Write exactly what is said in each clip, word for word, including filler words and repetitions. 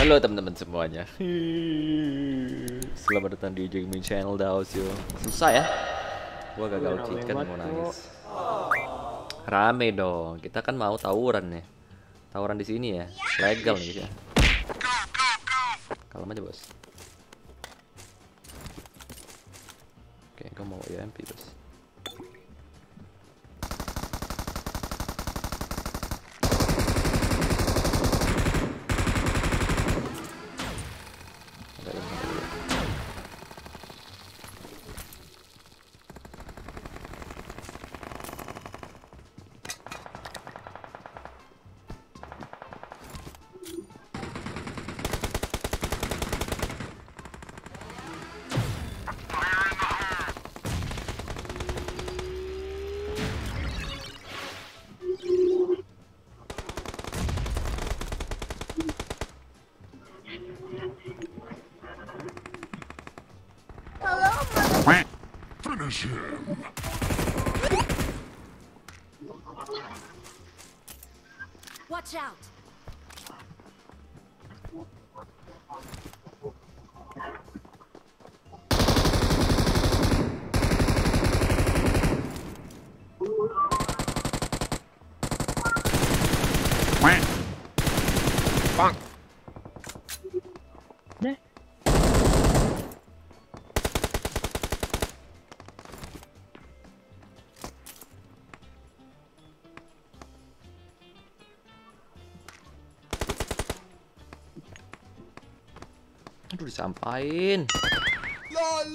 Halo teman-teman semuanya. Selamat datang di Gaming Channel Daosio. Susah ya? Gua gagal chicken mau nangis. Rame dong. Kita kan mau tawuran nih. Tawuran di sini ya. Legal nih ya. Kalem aja, Bos. Oke, gua mau U M P, Bos. Finish him. Watch out. Bang. Deh. Aduh, disampain. LOL.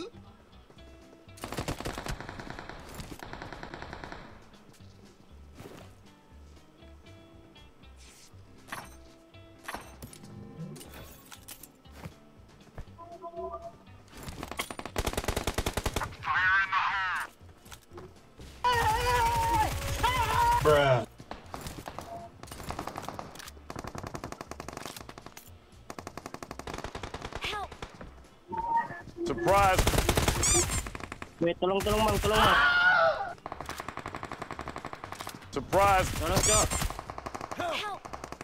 Bruh. Help. Surprise. Wait, tolong tolong Bang, tolong Bang. Surprise. Tolong, Cok. Help.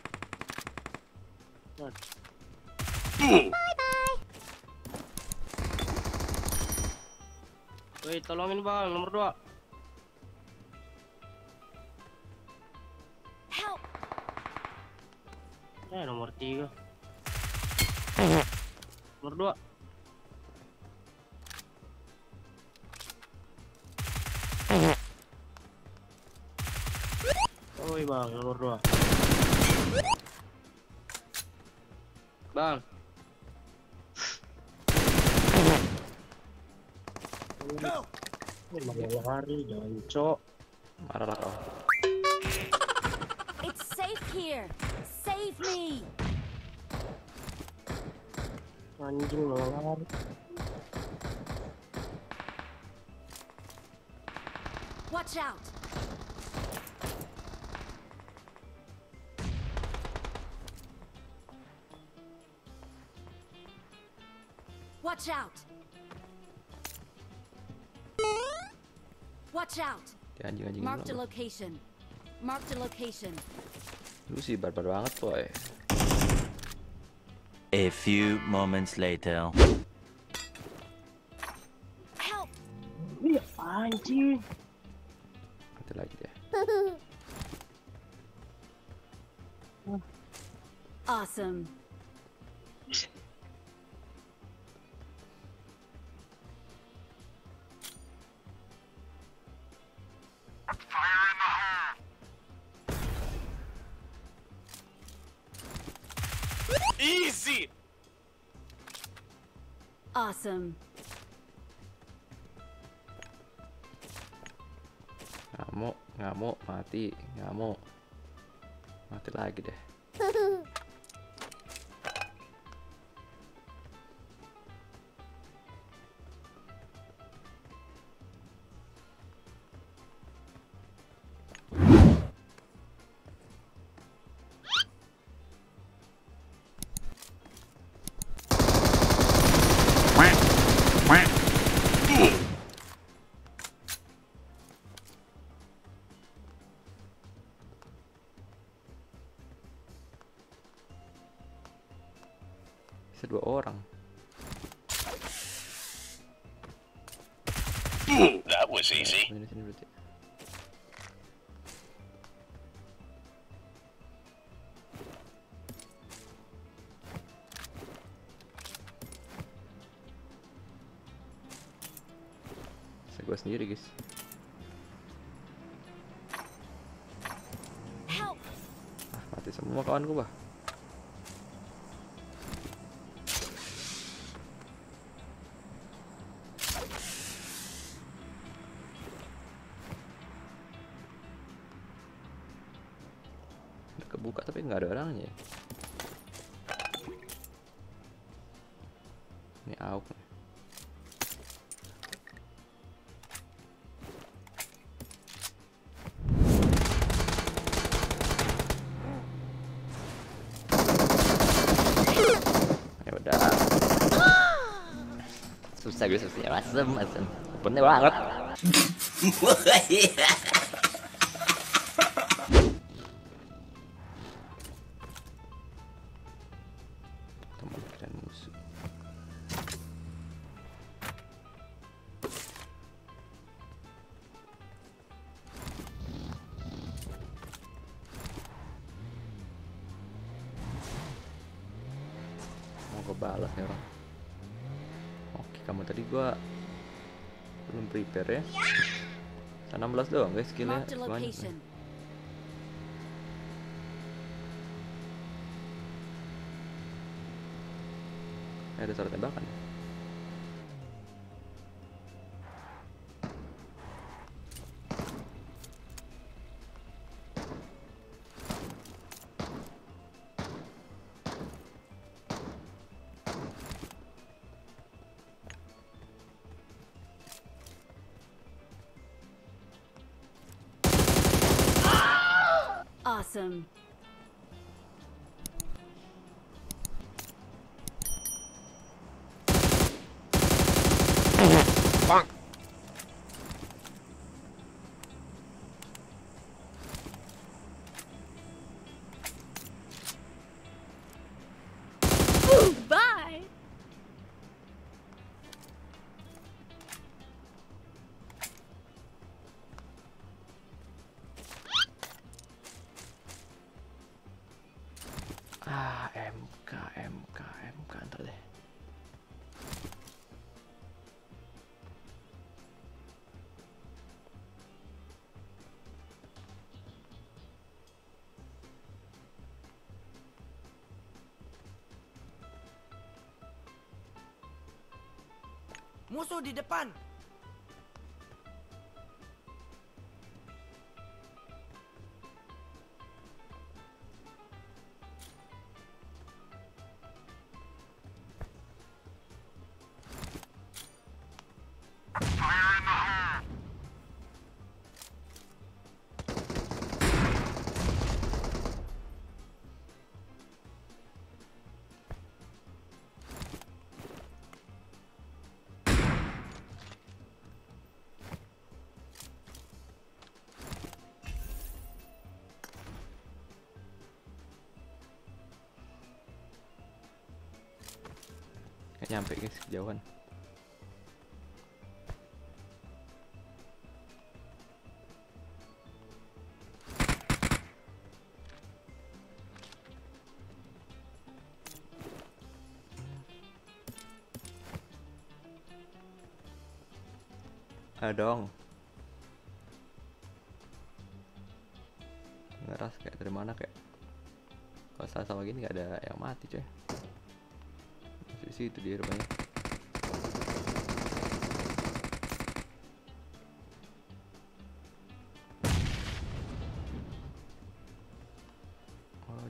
Wait, tolongin Bang, nomor dua. Help. Eh, nomor tiga. Nomor dua. Oi Bang, nomor dua. Bang. Ini mau lari, jangan Cok. Marah lah kau. It's safe here. Save me. Anjing mau lari. Watch out. Watch out. Watch out. Dia anjing-anjing Mark the ini. location. Mark the location. Lu sih barbar banget, boy. A few moments later. Help. Iya, anjing. Mati lagi dia. Awesome. Easy. Awesome. Ngamuk, ngamuk, mati, ngamuk. Mati lagi deh. Bisa dua orang. That was easy. Ini sini berarti. Saya gua sendiri guys. Help! Ah, mati semua kawan gua bah. Udah kebuka tapi nggak ada orangnya. Ini AUK nih. Ya udah. Susah gue susahnya asem asem. Bener banget. Teman keren musuh. Mau kebalas nih orang. Oke, kamu tadi gua belum prepare ya. enam belas doang guys skillnya. Marked a Banyak nih. location. Eh, ada suara tembakan. Awesome. Bonk. Bye! Ah, M K, M K, M K ntar deh. Musuh di depan. Nggak nyampe guys, kejauhan. Ada dong. Ngeras kayak dari mana kayak. Kalau salah sama gini nggak ada yang mati coy. Masih di situ dia rupanya. Oh.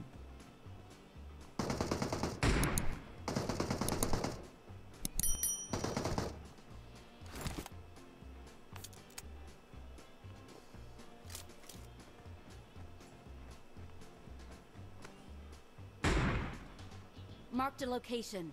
Marked a location.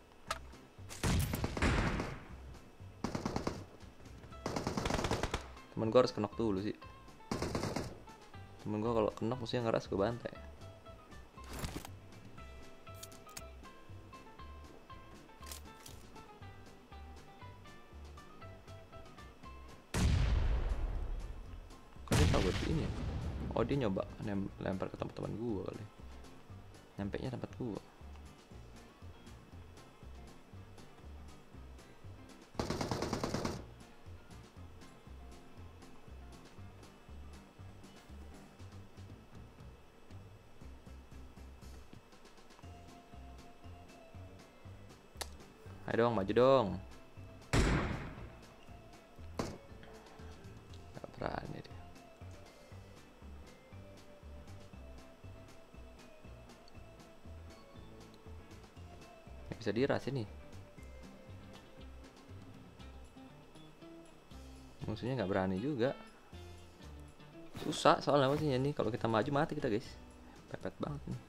Temen gua harus kenok dulu sih. Temen gua kalau kenok musuhnya ngeras gua bantai. buat ini ya? Oh dia nyoba nem lempar ke tempat teman gua kali. Nyampe nya tempat gua. Ayo dong, maju dong. Gak berani dia. Gak bisa diras ini. Musuhnya nggak berani juga. Susah soalnya musuhnya nih. Kalau kita maju mati kita guys. Pepet banget nih.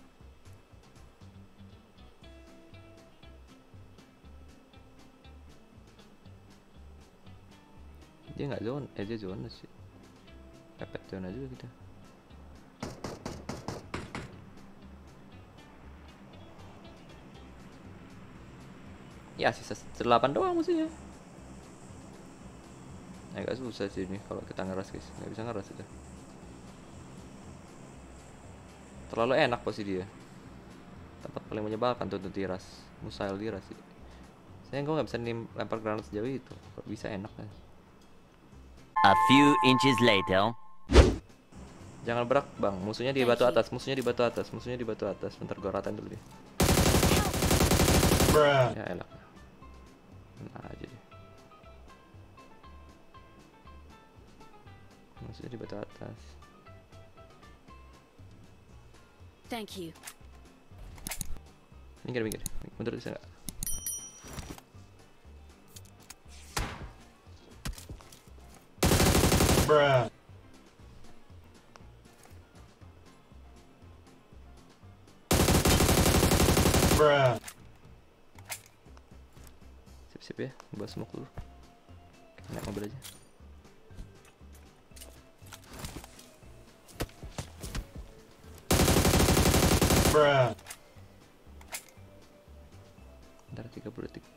Dia nggak zone, eh dia zone sih. Pepet zona juga kita. Ya sisa delapan doang musuhnya. Agak susah sih ini kalau kita ngeras guys, nggak bisa ngeras udah. Terlalu enak posisi dia. Tempat paling menyebalkan tuh untuk diras, musail diras sih. Saya nggak nggak bisa nim lempar granat sejauh itu, kok bisa enak kan? A few inches later. Jangan berak bang, musuhnya di batu atas, musuhnya di batu atas, musuhnya di batu atas. Bentar gua ratain dulu deh. Ya enak. Nah aja deh. Musuhnya di batu atas. Thank you. Minggir minggir, mundur bisa nggak? Bruh. Bruh. Sip-sip ya, gua smoke dulu. Naik mobil aja. Bruh. Bentar tiga puluh detik.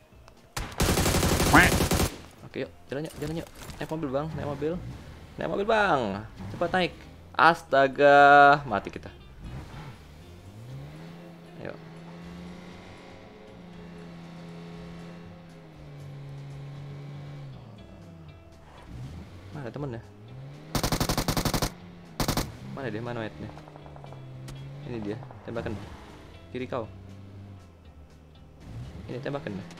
Oke yuk, jalan yuk, jalan yuk. Naik mobil bang, naik mobil. Naik mobil bang, cepat naik. Astaga, mati kita. Ayo. Mana temennya? Mana dia, mana nya? Ini dia, tembakan. Kiri kau. Ini tembakan deh.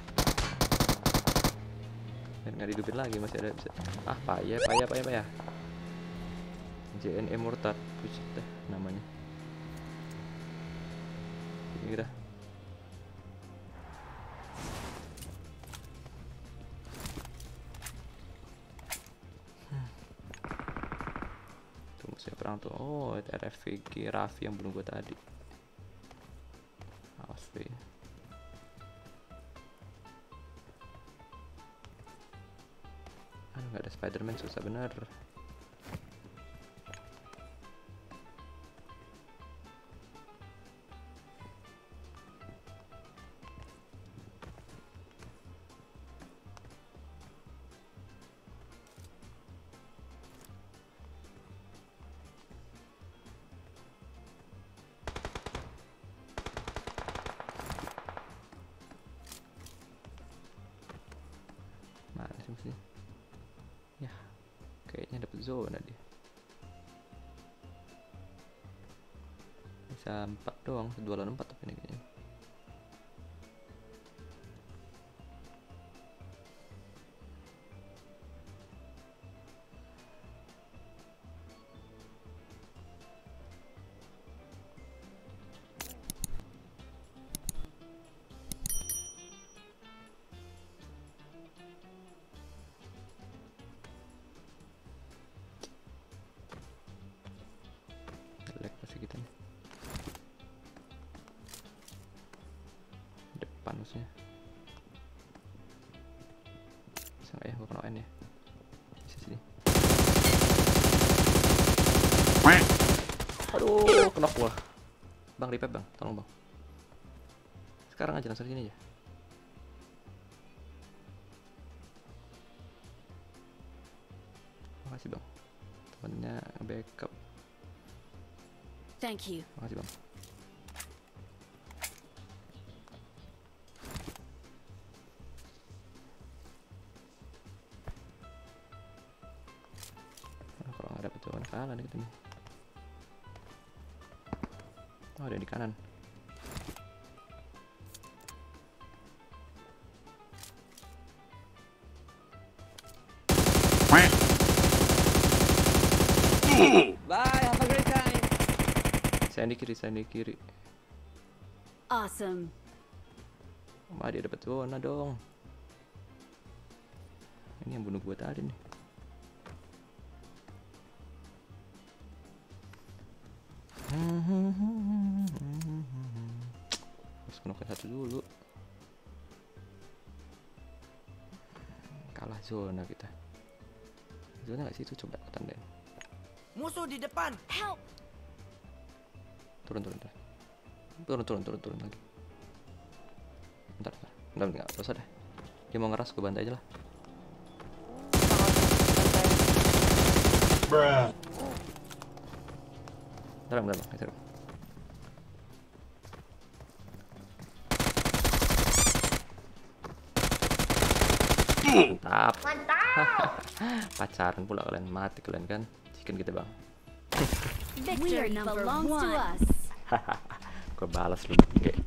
Nggak dihidupin lagi, masih ada bisa. Ah payah payah payah payah. J N E Murtad pucet deh namanya. Ini kita. Hmm. Tunggu saya perang tuh. Oh itu R F V G Raffi yang bunuh gua tadi. Awas deh. Nggak ada Spiderman, susah bener. Mana sih mesti? Ya, kayaknya dapet zona dia. Bisa empat doang, dua lawan empat tapi ini kayaknya. Jelek pasti kita nih. Depan musuhnya. Bisa nggak ya? Gua kena N ya. Bisa sini. Aduh, kena gua. Bang, revive bang, tolong bang. Sekarang aja langsung sini aja. Makasih bang. Temennya backup. Thank you. Makasih bang. Nah, kalau nggak dapet jawaban kalah nih kita nih. Oh, ada yang di kanan. Bye, have a great time. Saya di kiri, saya di kiri. Awesome. Wah, dia dapat zona dong. Ini yang bunuh gua tadi nih. Harus kena satu dulu. Kalah zona kita. Zona nggak sih itu, coba aku tandain. Musuh di depan. Help! Turun, turun, turun. Turun, turun, turun, turun lagi. Bentar, bentar. Bentar, nggak usah deh. Dia mau ngeras, gue bantai aja lah. Bruh. Bentar, bentar, bentar. Mantap. Mantap. Pacaran pula kalian, mati kalian kan. Chicken kita bang. Victory belongs to us. Gue balas lu. Oke.